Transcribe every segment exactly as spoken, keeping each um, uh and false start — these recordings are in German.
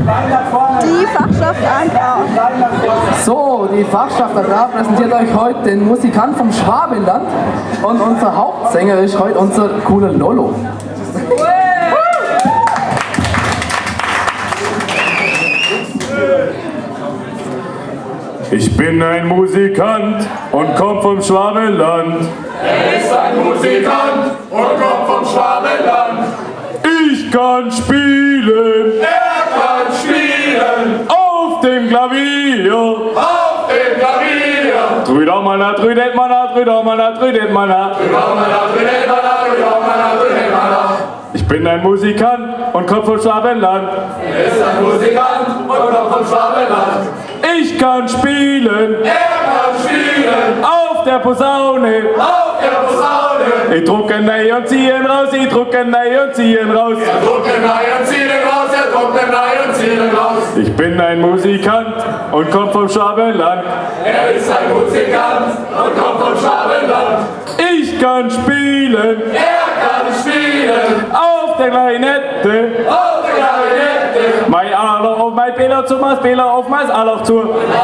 Die Fachschaft Agrar. So, die Fachschaft Agrar präsentiert euch heute den Musikant vom Schwabenland und unser Hauptsänger ist heute unser cooler Lolo. Ich bin ein Musikant und komm vom Schwabenland. Er ist ein Musikant und kommt vom Schwabenland. Ich kann spielen. Er kann spielen. Auf dem Klavier. Auf dem Klavier. Trüder Manna, trüdet Manna, trüder Manna, trüdet Manna. Ich bin ein Musikant und komm vom Schwabenland. Er ist ein Musikant und kommt vom Schwabenland. Ich kann spielen. Er kann spielen. Auf der Posaune. Auf der Posaune. Ich drucken nei und ziehen raus, ich drucken nei und ziehen raus. Er drucken nei und ziehen raus, er drucken nei und ziehen raus. Ich bin ein Musikant und komm vom Schwabenland. Er ist ein Musikant und kommt vom Schwabenland. Ich kann spielen. Er kann spielen. Auf der Klarinette. Auf der Klarinette. Mein Arloch auf mein Peter zu, mein Spieler auf mein Arloch zu.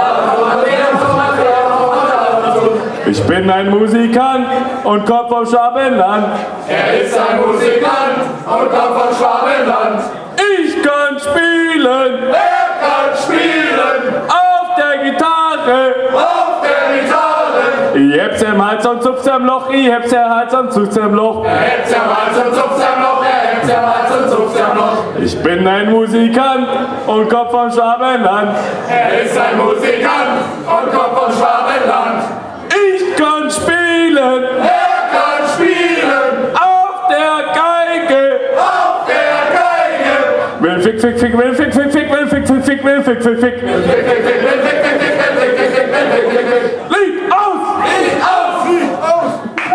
Ich bin ein Musikant und komm vom Schwabenland. Er ist ein Musikant und kommt vom Schwabenland. Ich kann spielen. Er kann spielen. Auf der Gitarre. Auf der Gitarre. Ich heb's im Hals und zupf's im Loch. Ich heb's im Hals und zupf's im Loch. Er hebt's am Hals und zupft's am Loch. Er hebt's am Hals und zupft's am Loch. Ich bin ein Musikant und komm vom Schwabenland. Er ist ein Musikant und kommt vom Schwabenland. Ich kann spielen. Er kann spielen. Auf der Geige. Auf der Geige. Will fick, fick, fick, will fick, fick, fick, will fick, fick, fick, will fick, fick, fick. Fick, fick, fick, fick, fick, fick, fick, fick, fick, fick, fick, fick, fick. Lied aus! Lied aus! Lied aus!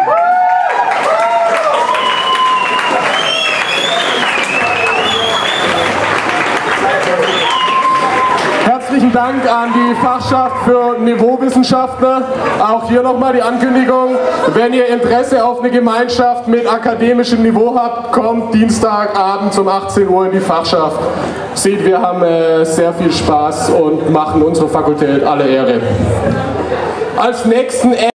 Herzlichen Dank an die Fachschaft für Niveauwissenschaftler. Auch hier nochmal die Ankündigung, wenn ihr Interesse auf eine Gemeinschaft mit akademischem Niveau habt, kommt Dienstagabend um achtzehn Uhr in die Fachschaft. Seht, wir haben äh, sehr viel Spaß und machen unserer Fakultät alle Ehre. Als nächsten